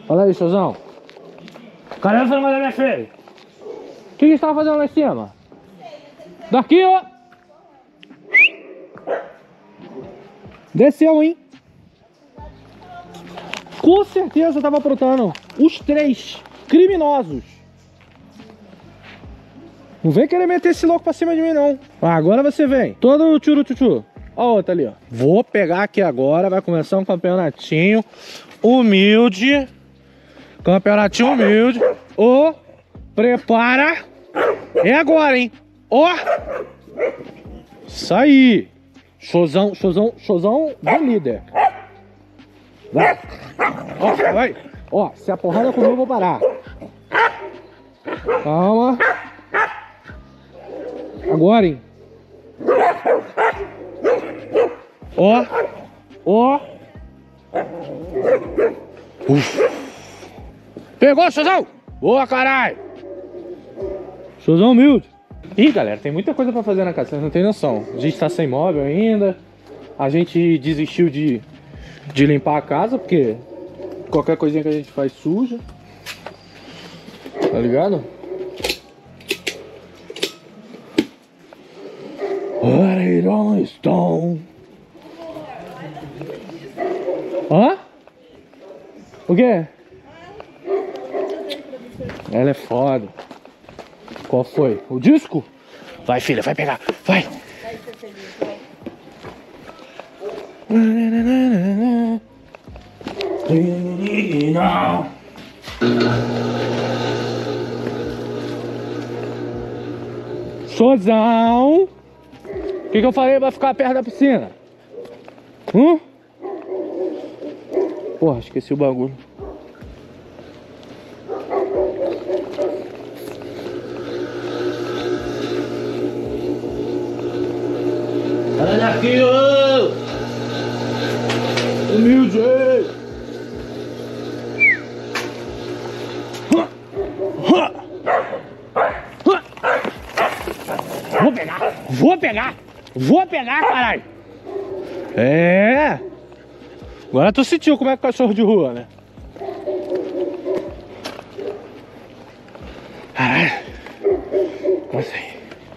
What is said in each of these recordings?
Olha aí, showzão. Cadê você não da minha filha? O que você tava fazendo lá em cima? Daqui, ó. Desceu, hein? Com certeza tava aprontando. Os 3 criminosos. Não vem querer meter esse louco pra cima de mim, não. Ah, agora você vem. Todo tchuru-tchutchu. Ó a outra ali, ó. Vou pegar aqui agora. Vai começar um campeonatinho humilde. Campeonatinho humilde. Ô, prepara. É agora, hein? Ó. Isso aí. Showzão do líder. Vai. Ó, vai. Ó, se a porrada comigo, eu vou parar. Calma. Agora, hein? Ó. Ó. Pegou, showzão? Boa, caralho. Showzão humilde. Ih, galera, tem muita coisa pra fazer na casa, vocês não tem noção. A gente tá sem móvel ainda. A gente desistiu de limpar a casa, porque qualquer coisinha que a gente faz suja. Tá ligado? Rolling Stone. Hã? O quê? Ela é foda. Qual foi? O disco? Vai, filha, vai pegar. Vai. Showzão. O que eu falei pra ficar perto da piscina? Porra, esqueci o bagulho. Olha aqui, ô! Humilde! Vou pegar, caralho! É! Agora tu sentiu como é que é cachorro de rua, né? Caralho! Nossa aí.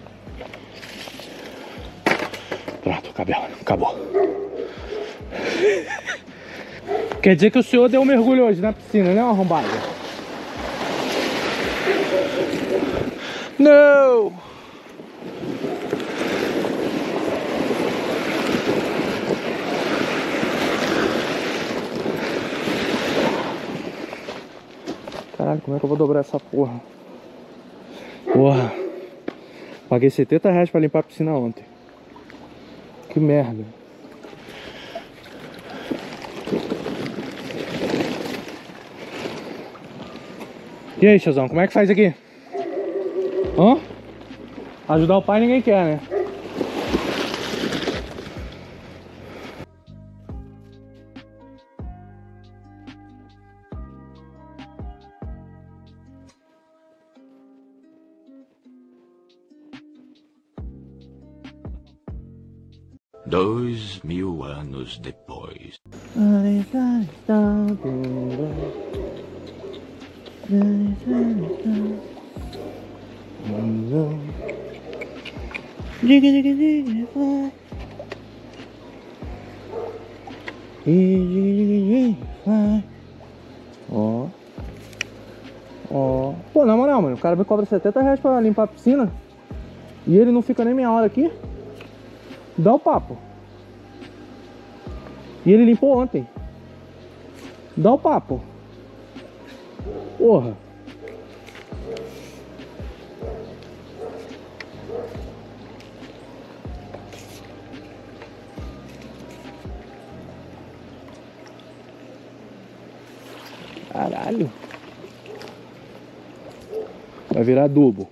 Pronto, acabou. Quer dizer que o senhor deu um mergulho hoje na piscina, né, arrombado? Não! Caralho, como é que eu vou dobrar essa porra? Porra. Paguei R$70 pra limpar a piscina ontem. Que merda. E aí, showzão, como é que faz aqui? Hã? Ajudar o pai ninguém quer, né? Dois 1000 anos depois. Ó. Pô, na moral, mano, o cara me cobra R$70 pra limpar a piscina e ele não fica nem meia hora aqui. Dá o papo. E ele limpou ontem. Dá o papo. Porra. Caralho. Vai virar adubo.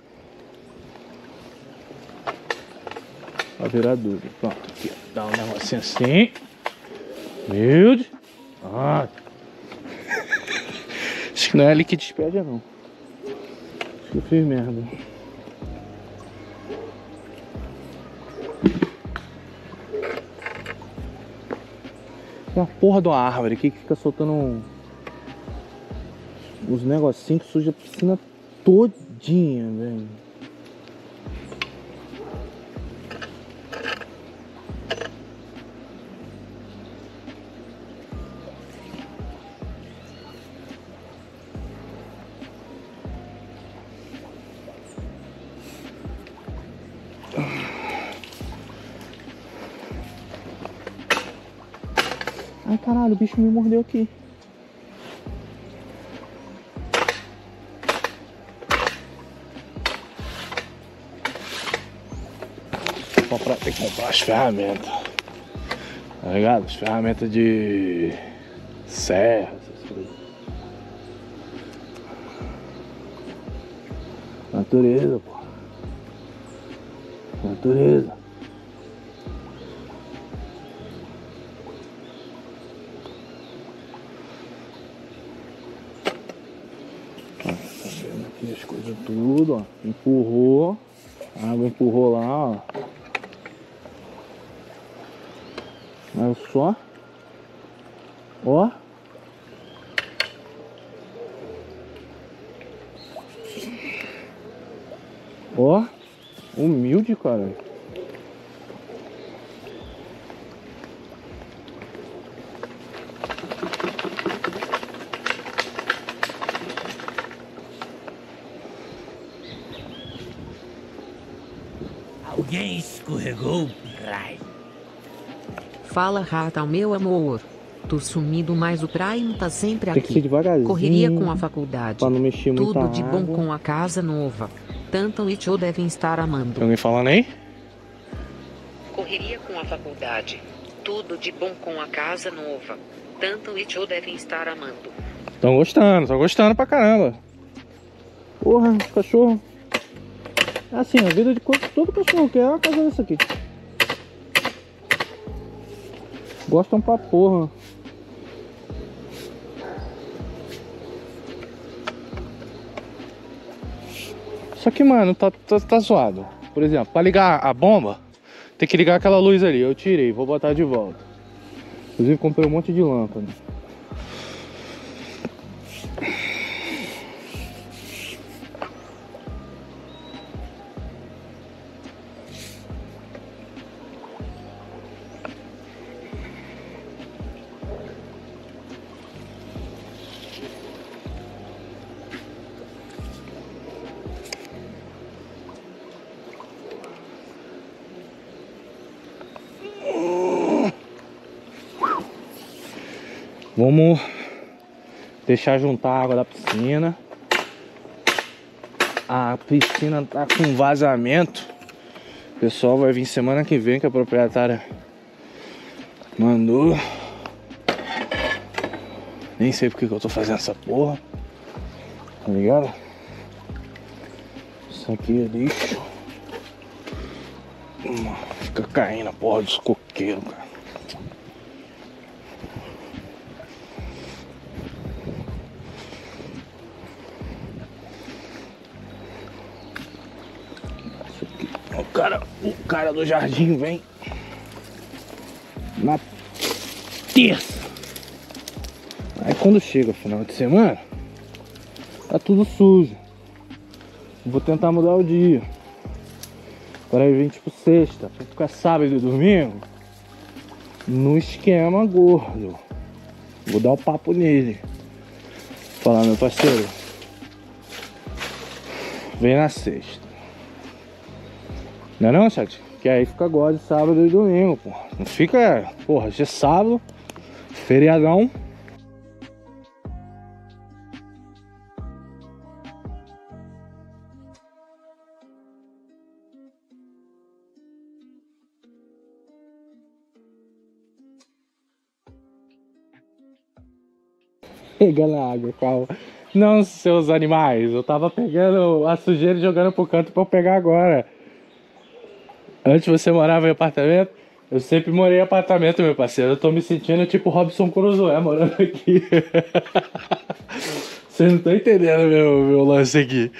Vai virar adubo. Pronto, aqui, ó. Dá um negocinho assim. Humilde. Ah. Acho que não é ali que despede, não. Acho que eu fiz merda. Tem uma porra de uma árvore aqui que fica soltando Os negocinhos que sujam a piscina todinha, velho. Ai, caralho, o bicho me mordeu aqui. Tem que comprar as ferramentas. Tá ligado? As ferramentas de serra, essas coisas. Natureza, pô. Natureza. Tá vendo aqui as coisas tudo, ó. Empurrou. A água empurrou lá, ó. Olha só. Ó. Ó. Humilde, cara. Alguém escorregou, Prime. Fala, Rata, meu amor. Tô sumido, mas o Prime tá sempre Tem que ser aqui. devagarzinho. Correria com a faculdade. Pra não mexer muito. Tudo de bom com a casa nova. Tanto e Tio devem estar amando. Tem alguém falando aí? Correria com a faculdade. Tudo de bom com a casa nova. Tanto e Tio devem estar amando. Tão gostando pra caramba. Porra, cachorro. É assim, a vida de todo cachorro quer é uma casa dessa aqui. Gostam pra porra. Só que, mano, tá zoado. Por exemplo, pra ligar a bomba, tem que ligar aquela luz ali. Eu tirei, vou botar de volta. Inclusive, comprei um monte de lâmpada. Vamos deixar juntar a água da piscina. A piscina tá com vazamento. O pessoal vai vir semana que vem, que a proprietária mandou. Nem sei porque que eu tô fazendo essa porra. Tá ligado? Isso aqui é lixo. Fica caindo a porra dos coqueiros, cara. O cara do jardim vem na terça. Aí quando chega o final de semana, tá tudo sujo. Vou tentar mudar o dia para vir tipo sexta, pra ficar sábado e domingo no esquema gordo. Vou dar o papo nele. Falar, meu parceiro, vem na sexta. Não é não, chat? Que aí fica agora de sábado e domingo, pô. Não fica, porra, já é sábado, feriadão. Pegando a água, calma. Não, seus animais, eu tava pegando a sujeira e jogando pro canto pra eu pegar agora. Antes você morava em apartamento? Eu sempre morei em apartamento, meu parceiro. Eu tô me sentindo tipo Robson Crusoe morando aqui. Vocês não estão entendendo meu lance aqui.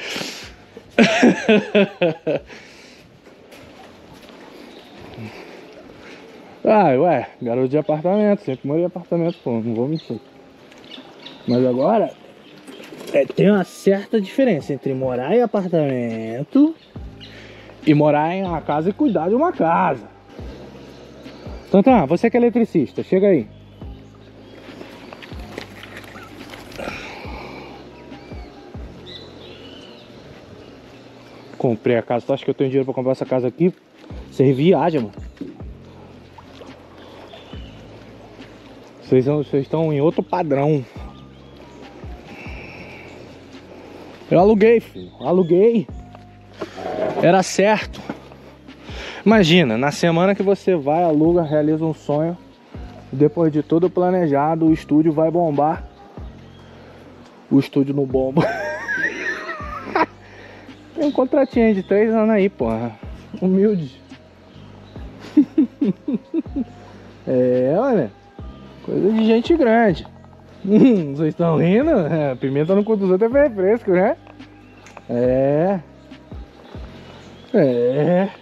Ah, ué, garoto de apartamento. Sempre morei em apartamento, pô. Não vou mentir. Mas agora Tem uma certa diferença entre morar em apartamento e morar em uma casa e cuidar de uma casa. Tantan, você que é eletricista, chega aí. Comprei a casa, tu acha que eu tenho dinheiro pra comprar essa casa aqui? Vocês viajam, mano. Vocês estão em outro padrão. Eu aluguei, filho. Aluguei. Era certo. Imagina, na semana que você vai, aluga, realiza um sonho. Depois de todo planejado, o estúdio vai bombar. O estúdio não bomba. Tem um contratinho de 3 anos aí, porra. Humilde. Olha. Coisa de gente grande. Vocês estão rindo? Pimenta no cu dos outros é refresco, né?